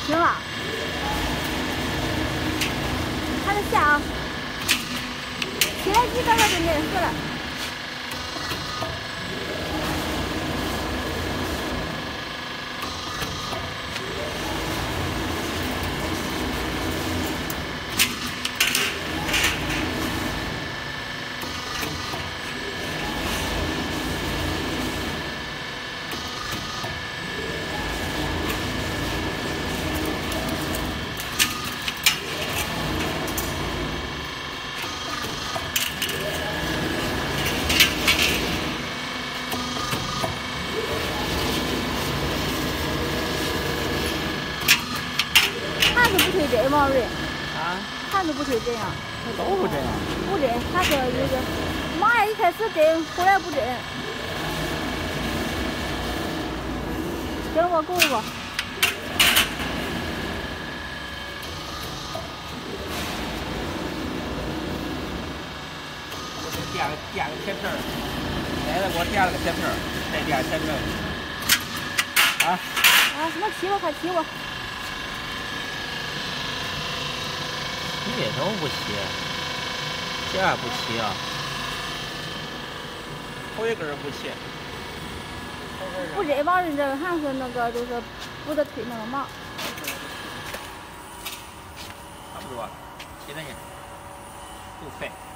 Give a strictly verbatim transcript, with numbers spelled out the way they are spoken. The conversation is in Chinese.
行了，看着线啊，起来几个月就没事了。还是不推针，王瑞。 啊？ 还是不推针啊？ 都不针啊？ 不针，他这有个妈呀，一开始针，后来不针。行，我够不？ 垫个垫个铁皮儿，奶奶给我垫了个铁皮儿，再垫铁皮儿。啊？ 啊，那起吧，快起吧。 你为什么不起？这样不起啊？ 头一根儿不起。 不针，往人这个还是那个，就是不得推那个麻。 差不多，起来去，够快。